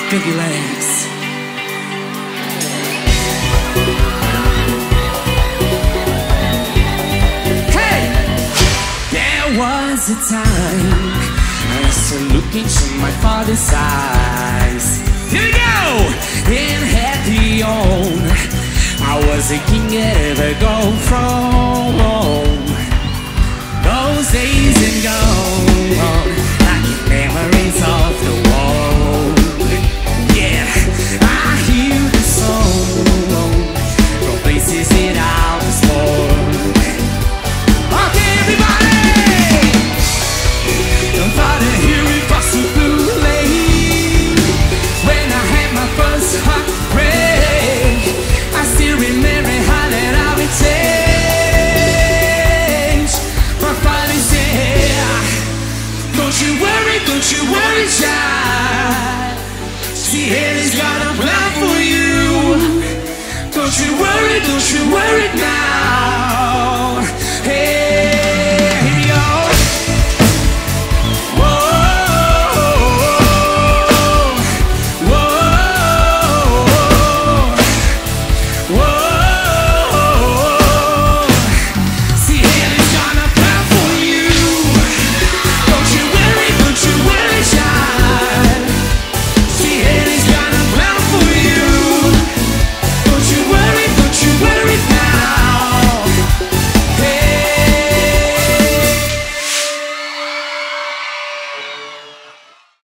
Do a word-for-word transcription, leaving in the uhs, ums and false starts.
Cookie legs. Hey! There was a time I used to look into my father's eyes. Here we go! And had the own. I was a king, ever go from those days and gone, like memories of the wall. Yeah, I hear the song from places that I was born. Okay, everybody, don't try to hear it possibly. When I had my first heartbreak, I still remember how that I would change. My father said, don't you worry, don't you worry, child. See, heaven's got a plan for you. Don't you worry, don't you worry.